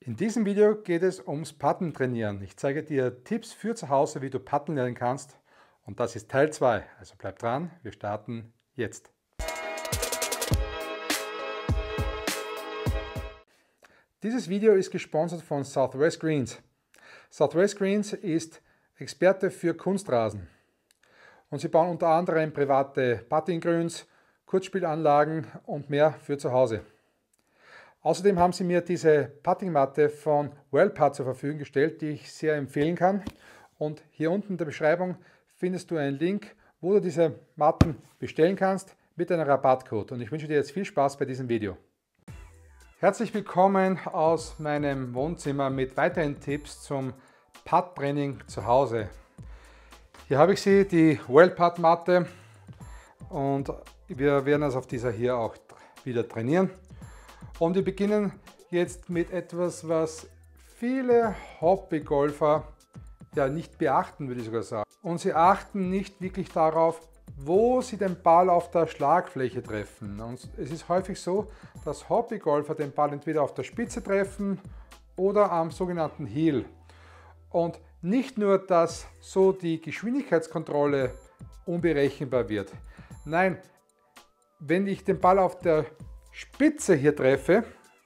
In diesem Video geht es ums Putten trainieren. Ich zeige dir Tipps für zu Hause, wie du Putten lernen kannst. Und das ist Teil 2. Also bleib dran, wir starten jetzt. Dieses Video ist gesponsert von Southwest Greens. Southwest Greens ist Experte für Kunstrasen. Und sie bauen unter anderem private Puttinggrüns, Kurzspielanlagen und mehr für zu Hause. Außerdem haben sie mir diese Puttingmatte von WellPutt zur Verfügung gestellt, die ich sehr empfehlen kann. Und hier unten in der Beschreibung findest du einen Link, wo du diese Matten bestellen kannst mit einem Rabattcode. Und ich wünsche dir jetzt viel Spaß bei diesem Video. Herzlich willkommen aus meinem Wohnzimmer mit weiteren Tipps zum Putt-Training zu Hause. Hier habe ich sie, die WellPutt-Matte, und wir werden also auf dieser hier auch wieder trainieren. Und wir beginnen jetzt mit etwas, was viele Hobbygolfer ja nicht beachten, würde ich sogar sagen. Und sie achten nicht wirklich darauf, wo sie den Ball auf der Schlagfläche treffen. Und es ist häufig so, dass Hobbygolfer den Ball entweder auf der Spitze treffen oder am sogenannten Heel. Und nicht nur, dass so die Geschwindigkeitskontrolle unberechenbar wird. Nein, wenn ich den Ball auf der Spitze hier treffe,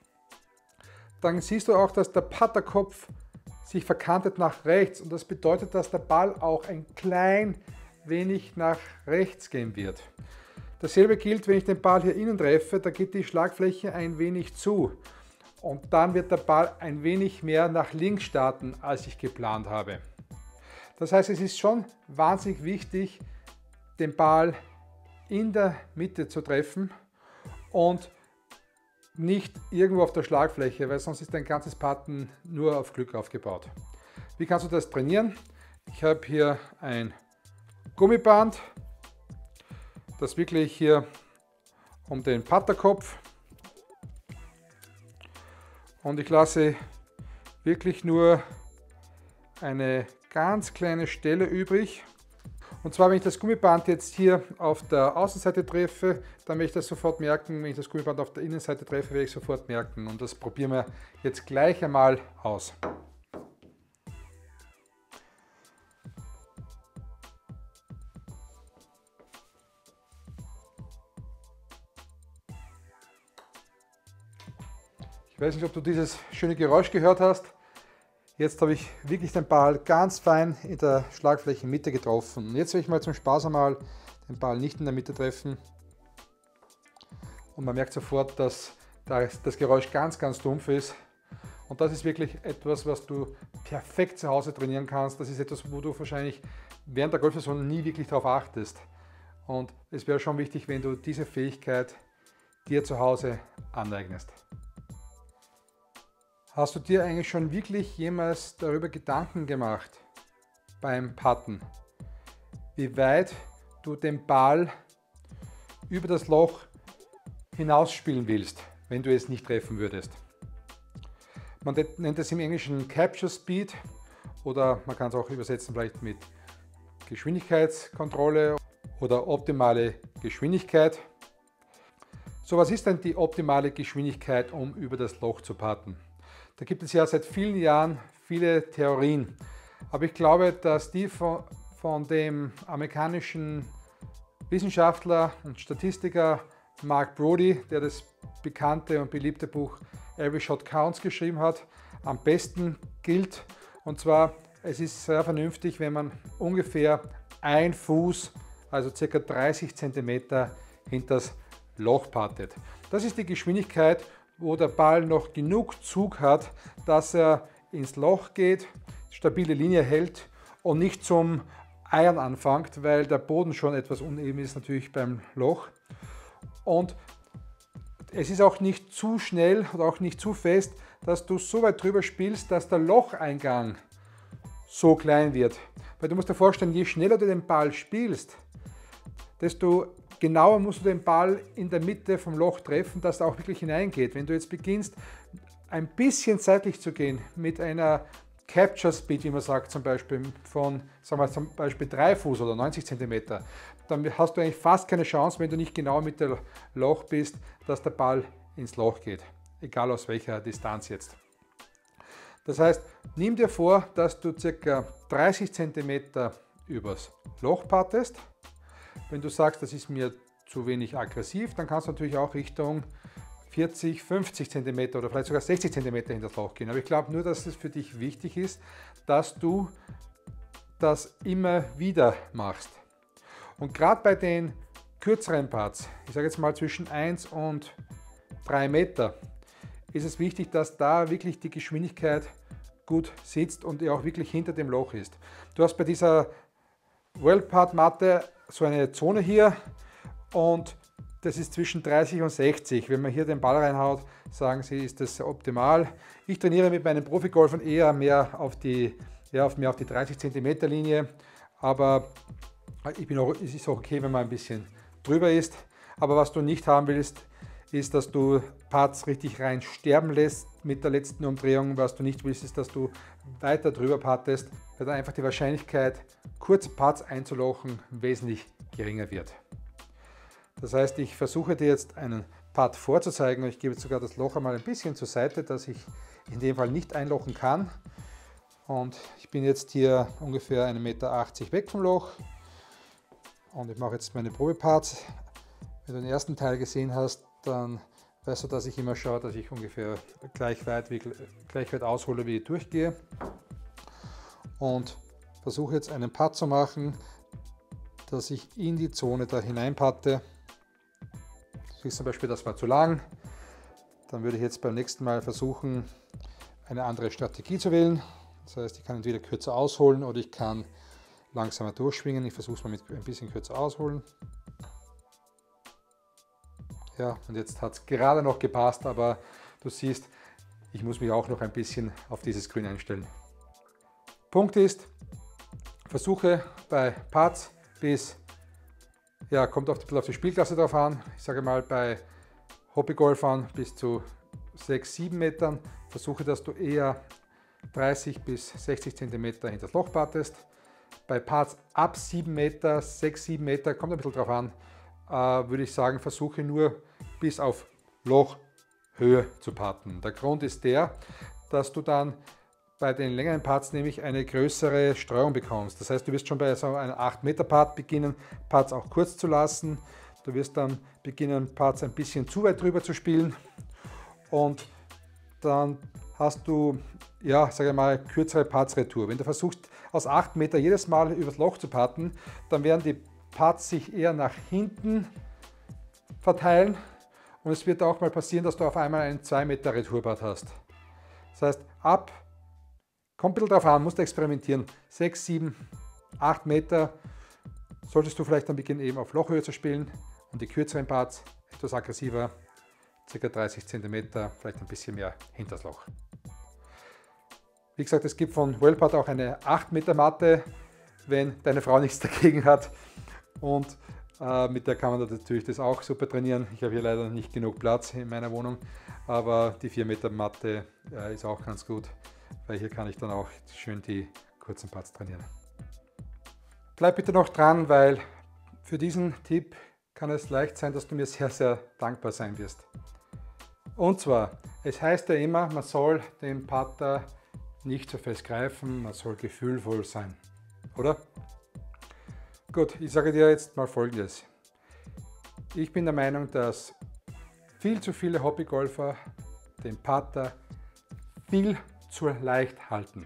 dann siehst du auch, dass der Putterkopf sich verkantet nach rechts, und das bedeutet, dass der Ball auch ein klein wenig nach rechts gehen wird. Dasselbe gilt, wenn ich den Ball hier innen treffe, da geht die Schlagfläche ein wenig zu und dann wird der Ball ein wenig mehr nach links starten, als ich geplant habe. Das heißt, es ist schon wahnsinnig wichtig, den Ball in der Mitte zu treffen und nicht irgendwo auf der Schlagfläche, weil sonst ist dein ganzes Putten nur auf Glück aufgebaut. Wie kannst du das trainieren? Ich habe hier ein Gummiband, das wirklich hier um den Putterkopf, und ich lasse wirklich nur eine ganz kleine Stelle übrig. Und zwar, wenn ich das Gummiband jetzt hier auf der Außenseite treffe, dann werde ich das sofort merken. Wenn ich das Gummiband auf der Innenseite treffe, werde ich sofort merken. Und das probieren wir jetzt gleich einmal aus. Ich weiß nicht, ob du dieses schöne Geräusch gehört hast. Jetzt habe ich wirklich den Ball ganz fein in der Schlagflächenmitte getroffen. Und jetzt werde ich mal zum Spaß einmal den Ball nicht in der Mitte treffen. Und man merkt sofort, dass das Geräusch ganz dumpf ist. Und das ist wirklich etwas, was du perfekt zu Hause trainieren kannst. Das ist etwas, wo du wahrscheinlich während der Golfsaison nie wirklich darauf achtest. Und es wäre schon wichtig, wenn du diese Fähigkeit dir zu Hause aneignest. Hast du dir eigentlich schon wirklich jemals darüber Gedanken gemacht beim Putten, wie weit du den Ball über das Loch hinausspielen willst, wenn du es nicht treffen würdest? Man nennt es im Englischen Capture Speed, oder man kann es auch übersetzen vielleicht mit Geschwindigkeitskontrolle oder optimale Geschwindigkeit. So, was ist denn die optimale Geschwindigkeit, um über das Loch zu putten? Da gibt es ja seit vielen Jahren viele Theorien, aber ich glaube, dass die von dem amerikanischen Wissenschaftler und Statistiker Mark Brody, der das bekannte und beliebte Buch Every Shot Counts geschrieben hat, am besten gilt. Und zwar, es ist sehr vernünftig, wenn man ungefähr 1 Fuß, also ca. 30 cm hinter das Loch puttet. Das ist die Geschwindigkeit, wo der Ball noch genug Zug hat, dass er ins Loch geht, stabile Linie hält und nicht zum Eiern anfängt, weil der Boden schon etwas uneben ist natürlich beim Loch. Und es ist auch nicht zu schnell oder auch nicht zu fest, dass du so weit drüber spielst, dass der Locheingang so klein wird. Weil du musst dir vorstellen, je schneller du den Ball spielst, desto genauer musst du den Ball in der Mitte vom Loch treffen, dass er auch wirklich hineingeht. Wenn du jetzt beginnst, ein bisschen seitlich zu gehen mit einer Capture Speed, wie man sagt, zum Beispiel von, sagen wir zum Beispiel 3 Fuß oder 90 cm, dann hast du eigentlich fast keine Chance, wenn du nicht genau mit dem Loch bist, dass der Ball ins Loch geht. Egal aus welcher Distanz jetzt. Das heißt, nimm dir vor, dass du ca. 30 cm übers Loch pattest. Wenn du sagst, das ist mir zu wenig aggressiv, dann kannst du natürlich auch Richtung 40, 50 cm oder vielleicht sogar 60 cm in das Loch gehen. Aber ich glaube nur, dass es für dich wichtig ist, dass du das immer wieder machst. Und gerade bei den kürzeren Parts, ich sage jetzt mal zwischen 1 und 3 Meter, ist es wichtig, dass da wirklich die Geschwindigkeit gut sitzt und auch wirklich hinter dem Loch ist. Du hast bei dieser Well-Part-Matte so eine Zone hier und das ist zwischen 30 und 60. Wenn man hier den Ball reinhaut, sagen sie, ist das optimal. Ich trainiere mit meinen Profigolfern eher mehr auf die 30 cm Linie, aber es ist auch okay, wenn man ein bisschen drüber ist. Aber was du nicht haben willst, ist, dass du Parts richtig rein sterben lässt mit der letzten Umdrehung. Was du nicht willst, ist, dass du weiter drüber pattest, weil dann einfach die Wahrscheinlichkeit, kurze Parts einzulochen, wesentlich geringer wird. Das heißt, ich versuche dir jetzt einen Part vorzuzeigen und ich gebe jetzt sogar das Loch einmal ein bisschen zur Seite, dass ich in dem Fall nicht einlochen kann. Und ich bin jetzt hier ungefähr 1,80 Meter weg vom Loch und ich mache jetzt meine Probeparts. Wenn du den ersten Teil gesehen hast, dann weißt du, dass ich immer schaue, dass ich ungefähr gleich weit aushole, wie ich durchgehe. Und versuche jetzt einen Putt zu machen, dass ich in die Zone da hinein patte. Du siehst zum Beispiel, das war zu lang. Dann würde ich jetzt beim nächsten Mal versuchen, eine andere Strategie zu wählen. Das heißt, ich kann entweder kürzer ausholen oder ich kann langsamer durchschwingen. Ich versuche es mal mit ein bisschen kürzer ausholen. Ja, und jetzt hat es gerade noch gepasst, aber du siehst, ich muss mich auch noch ein bisschen auf dieses Grün einstellen. Punkt ist, versuche bei Parts bis, ja, kommt ein bisschen auf die Spielklasse drauf an, ich sage mal bei Hobbygolfern bis zu 6, 7 Metern, versuche, dass du eher 30 bis 60 cm hinter das Loch pattest. Bei Parts ab 7 Meter, 6, 7 Meter, kommt ein bisschen drauf an, würde ich sagen, versuche nur bis auf Lochhöhe zu putten. Der Grund ist der, dass du dann bei den längeren Parts nämlich eine größere Streuung bekommst. Das heißt, du wirst schon bei so einem 8 Meter Part beginnen, Parts auch kurz zu lassen. Du wirst dann beginnen, Parts ein bisschen zu weit drüber zu spielen und dann hast du, ja, sage ich mal, kürzere Parts Retour. Wenn du versuchst, aus 8 Meter jedes Mal übers Loch zu putten, dann werden die Parts sich eher nach hinten verteilen und es wird auch mal passieren, dass du auf einmal einen 2 Meter Retourpart hast. Das heißt, kommt ein bisschen drauf an, musst du experimentieren. 6, 7, 8 Meter solltest du vielleicht dann beginnen, eben auf Lochhöhe zu spielen und die kürzeren Parts etwas aggressiver, ca. 30 cm, vielleicht ein bisschen mehr hinter das Loch. Wie gesagt, es gibt von Well-Part auch eine 8 Meter Matte, wenn deine Frau nichts dagegen hat. Und mit der kann man natürlich das auch super trainieren. Ich habe hier leider nicht genug Platz in meiner Wohnung, aber die 4 Meter Matte ist auch ganz gut, weil hier kann ich dann auch schön die kurzen Putts trainieren. Bleib bitte noch dran, weil für diesen Tipp kann es leicht sein, dass du mir sehr, sehr dankbar sein wirst. Und zwar, es heißt ja immer, man soll den Putter nicht so fest greifen, man soll gefühlvoll sein, oder? Gut, ich sage dir jetzt mal Folgendes. Ich bin der Meinung, dass viel zu viele Hobbygolfer den Putter viel zu leicht halten.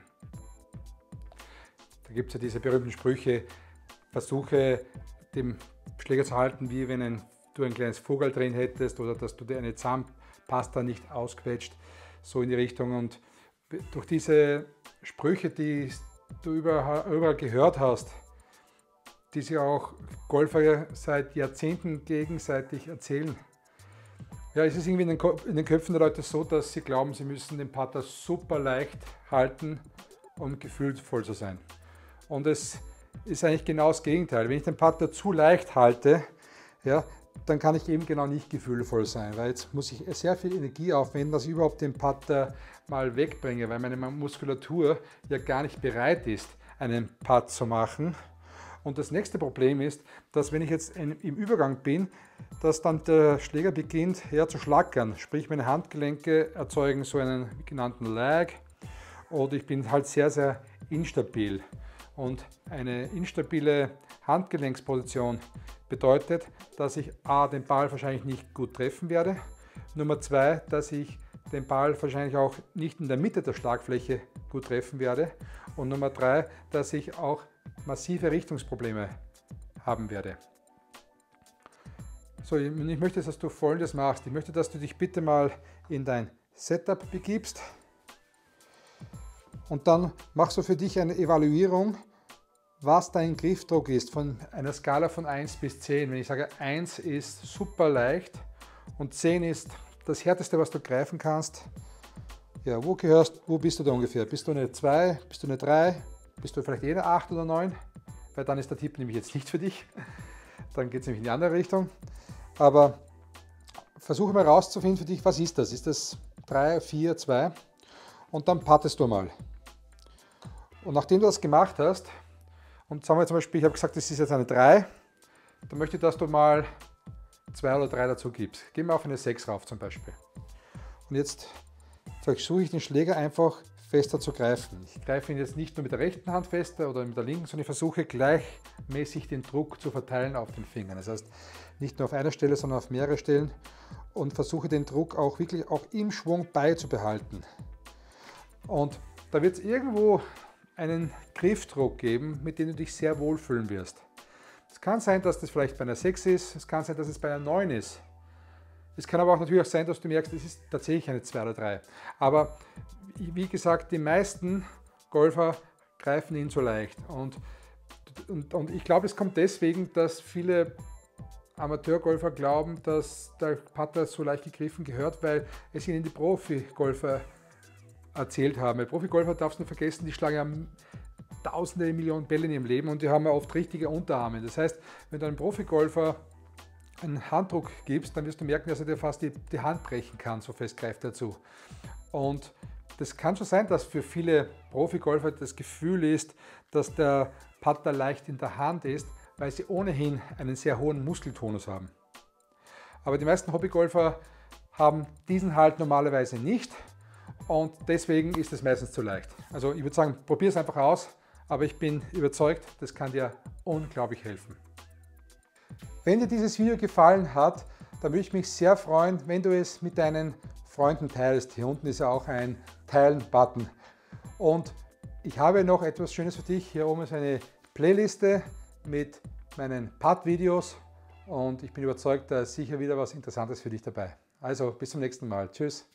Da gibt es ja diese berühmten Sprüche, versuche den Schläger zu halten, wie wenn du ein kleines Vogel drin hättest oder dass du dir eine Zahnpasta nicht ausquetscht, so in die Richtung. Und durch diese Sprüche, die du überall gehört hast, die sich auch Golfer seit Jahrzehnten gegenseitig erzählen, ja, ist es irgendwie in den Köpfen der Leute so, dass sie glauben, sie müssen den Putter super leicht halten, um gefühlvoll zu sein. Und es ist eigentlich genau das Gegenteil. Wenn ich den Putter zu leicht halte, ja, dann kann ich eben genau nicht gefühlvoll sein, weil jetzt muss ich sehr viel Energie aufwenden, dass ich überhaupt den Putter mal wegbringe, weil meine Muskulatur ja gar nicht bereit ist, einen Putt zu machen. Und das nächste Problem ist, dass wenn ich jetzt im Übergang bin, dass dann der Schläger beginnt zu schlackern, sprich meine Handgelenke erzeugen so einen genannten Lag oder ich bin halt sehr, sehr instabil. Und eine instabile Handgelenksposition bedeutet, dass ich A, den Ball wahrscheinlich nicht gut treffen werde. Nummer 2, dass ich den Ball wahrscheinlich auch nicht in der Mitte der Schlagfläche gut treffen werde. Und Nummer 3, dass ich auch massive Richtungsprobleme haben werde. So, ich möchte, dass du Folgendes machst. Ich möchte, dass du dich bitte mal in dein Setup begibst und dann machst du für dich eine Evaluierung, was dein Griffdruck ist von einer Skala von 1 bis 10. Wenn ich sage, 1 ist super leicht und 10 ist das Härteste, was du greifen kannst. Ja, wo bist du da ungefähr? Bist du eine 2? Bist du eine 3? Bist du vielleicht eine 8 oder 9? Weil dann ist der Tipp nämlich jetzt nicht für dich. Dann geht es nämlich in die andere Richtung. Aber versuche mal herauszufinden für dich, was ist das? Ist das 3, 4, 2? Und dann pattest du mal. Und nachdem du das gemacht hast, und sagen wir zum Beispiel, ich habe gesagt, das ist jetzt eine 3, dann möchte ich, dass du mal 2 oder 3 dazu gibst. Geh mal auf eine 6 rauf zum Beispiel. Und jetzt versuche ich den Schläger einfach fester zu greifen. Ich greife ihn jetzt nicht nur mit der rechten Hand fester oder mit der linken, sondern ich versuche gleichmäßig den Druck zu verteilen auf den Fingern. Das heißt, nicht nur auf einer Stelle, sondern auf mehrere Stellen und versuche den Druck auch wirklich auch im Schwung beizubehalten. Und da wird es irgendwo einen Griffdruck geben, mit dem du dich sehr wohlfühlen wirst. Es kann sein, dass das vielleicht bei einer 6 ist, es kann sein, dass es bei einer 9 ist. Es kann aber auch natürlich auch sein, dass du merkst, es ist tatsächlich eine 2 oder 3. Aber wie gesagt, die meisten Golfer greifen ihn so leicht. Und ich glaube, es kommt deswegen, dass viele Amateurgolfer glauben, dass der Putter so leicht gegriffen gehört, weil es ihnen die Profi-Golfer erzählt haben. Bei Profi-Golfer darfst du nicht vergessen, die schlagen ja tausende, Millionen Bälle in ihrem Leben und die haben ja oft richtige Unterarme. Das heißt, wenn du einem Profi-Golfer einen Handdruck gibst, dann wirst du merken, dass er dir fast die Hand brechen kann, so fest greift er zu. Und das kann schon sein, dass für viele Profi-Golfer das Gefühl ist, dass der Putter leicht in der Hand ist, weil sie ohnehin einen sehr hohen Muskeltonus haben. Aber die meisten Hobbygolfer haben diesen halt normalerweise nicht und deswegen ist es meistens zu leicht. Also ich würde sagen, probier es einfach aus, aber ich bin überzeugt, das kann dir unglaublich helfen. Wenn dir dieses Video gefallen hat, dann würde ich mich sehr freuen, wenn du es mit deinen Freunden teilst. Hier unten ist ja auch ein Teilen-Button. Und ich habe noch etwas Schönes für dich. Hier oben ist eine Playliste mit meinen Putt-Videos und ich bin überzeugt, da ist sicher wieder was Interessantes für dich dabei. Also bis zum nächsten Mal. Tschüss.